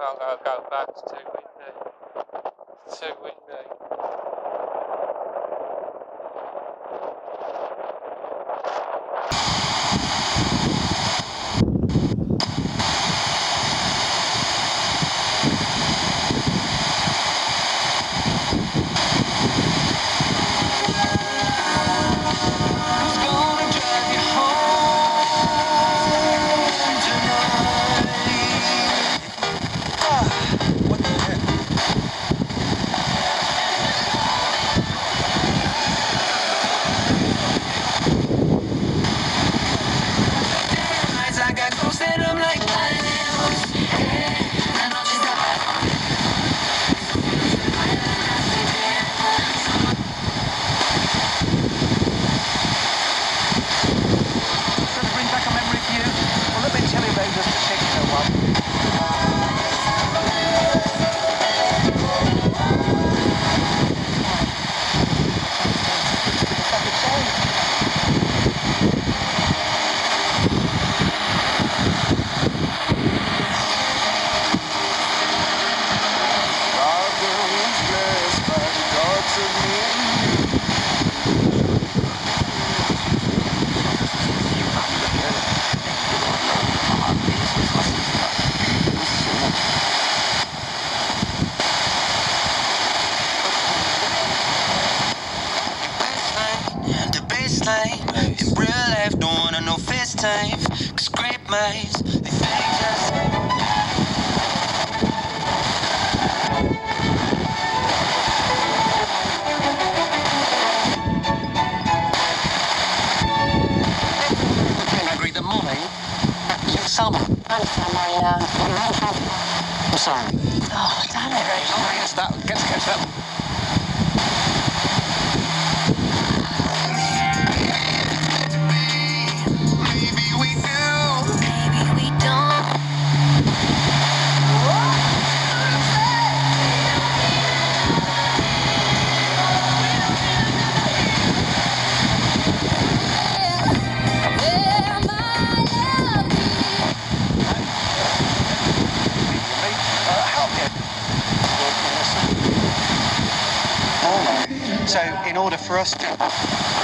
can't go back, it's too windy. It's too windy. In real life, don't wanna know FaceTime, 'cause great minds, they think us. I agree the morning. Summer. I'm sorry. Oh, damn it, Rachel. Oh, yes, that. Get that. So, in order for us to